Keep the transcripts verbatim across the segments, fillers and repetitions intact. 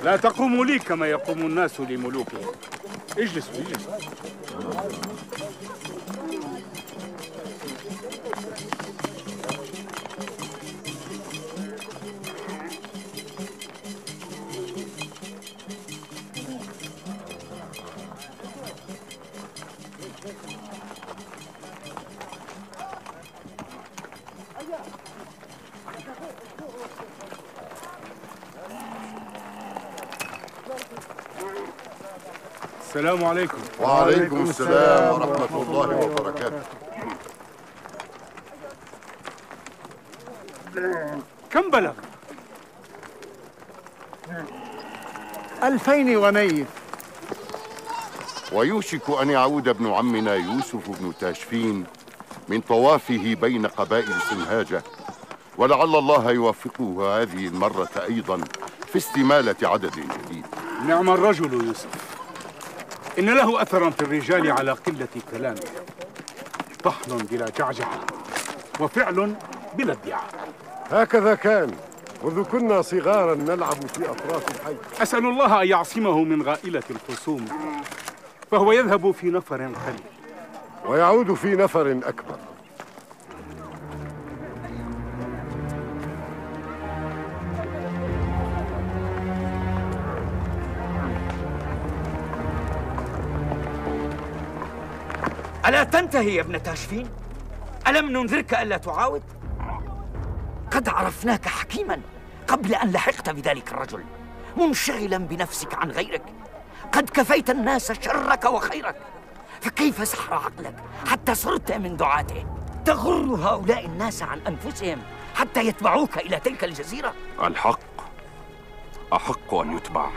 لا تقوموا لي كما يقوم الناس لملوكهم. اجلسوا اجلسوا. السلام عليكم. وعليكم السلام ورحمة الله وبركاته. كم بلغ؟ ألفين ونيف. ويوشك أن يعود ابن عمنا يوسف بن تاشفين من طوافه بين قبائل سنهاجة، ولعل الله يوفقه هذه المرة أيضا في استمالة عدد جديد. نعم الرجل يوسف، إن له أثرا في الرجال على قلة كلامه، طحن بلا جعجعة وفعل بلا ادعاء. هكذا كان منذ كنا صغارا نلعب في أطراف الحي. أسأل الله أن يعصمه من غائلة الخصوم، فهو يذهب في نفر قليل ويعود في نفر أكبر. ألا تنتهي يا ابن تاشفين؟ ألم ننذرك ألا تعاود؟ قد عرفناك حكيما قبل أن لحقت بذلك الرجل، منشغلا بنفسك عن غيرك. قد كفيت الناس شرك وخيرك، فكيف سحر عقلك حتى صرت من دعاته؟ تغر هؤلاء الناس عن أنفسهم حتى يتبعوك إلى تلك الجزيرة؟ الحق أحق أن يتبع.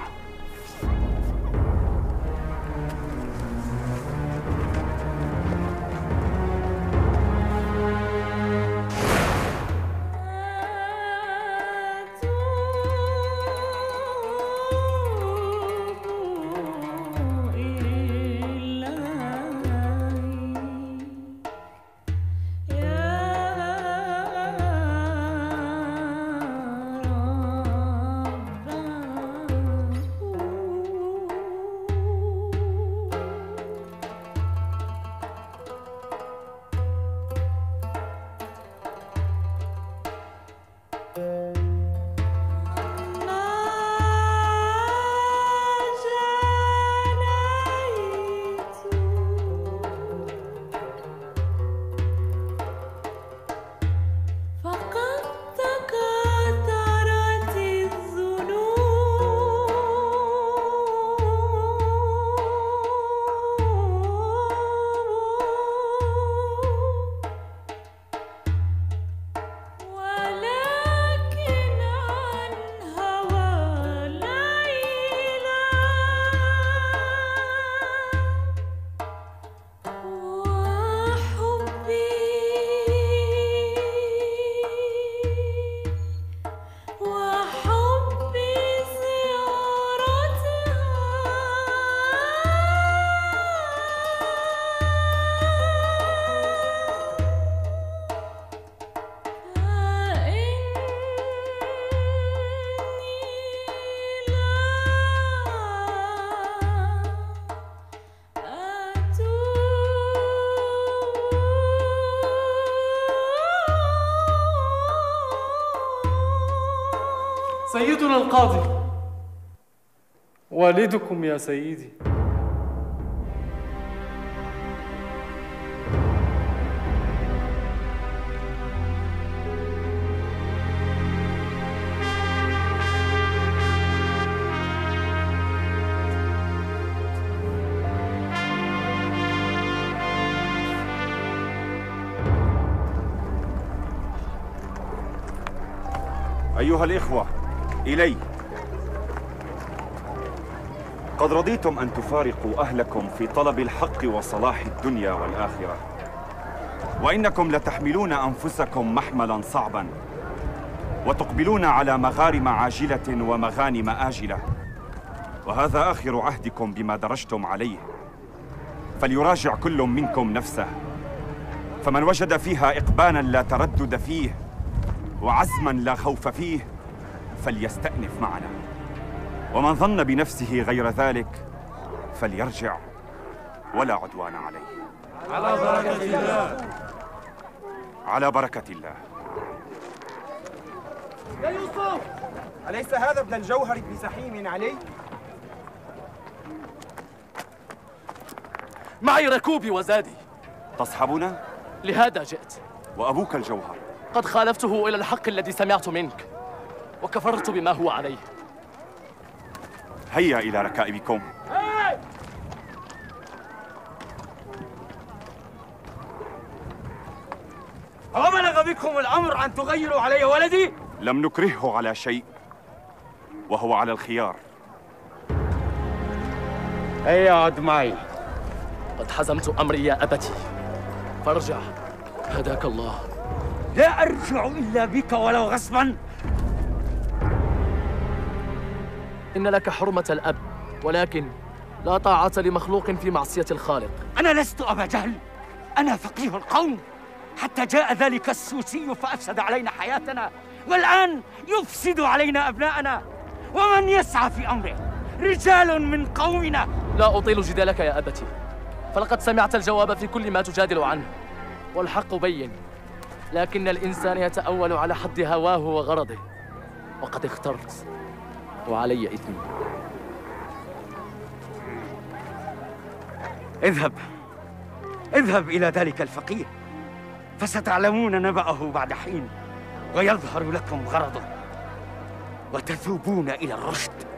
سيدنا القاضي، والدكم يا سيدي. أيها الإخوة، إلي. قد رضيتم أن تفارقوا أهلكم في طلب الحق وصلاح الدنيا والآخرة، وإنكم لتحملون أنفسكم محملاً صعباً، وتقبلون على مغارم عاجلة ومغانم آجلة، وهذا آخر عهدكم بما درجتم عليه. فليراجع كل منكم نفسه، فمن وجد فيها إقبالاً لا تردد فيه وعزماً لا خوف فيه فليستأنف معنا. ومن ظن بنفسه غير ذلك فليرجع ولا عدوان عليه. على بركة الله. على بركة الله. يا يوسف، أليس هذا ابن الجوهر بن سحيم علي؟ معي ركوبي وزادي. تصحبنا؟ لهذا جئت. وأبوك الجوهر؟ قد خالفته إلى الحق الذي سمعت منك وكفرت بما هو عليه. هيا إلى ركائبكم. أبلغ بكم الأمر أن تغيروا علي ولدي؟ لم نكرهه على شيء وهو على الخيار. هيا عد معي. قد حزمت أمري يا أبتي، فارجع هداك الله. لا أرجع إلا بك ولو غصبا. إن لك حرمة الأب، ولكن لا طاعة لمخلوق في معصية الخالق. أنا لست أبا جهل، أنا فقيه القوم، حتى جاء ذلك السوسي فأفسد علينا حياتنا، والآن يفسد علينا أبناءنا. ومن يسعى في أمره رجال من قومنا. لا أطيل جدالك يا أبتي، فلقد سمعت الجواب في كل ما تجادل عنه، والحق بين، لكن الإنسان يتأول على حد هواه وغرضه، وقد اخترت وعلي إثمي. اذهب اذهب إلى ذلك الفقيه، فستعلمون نبأه بعد حين، ويظهر لكم غرضه وتذوبون إلى الرشد.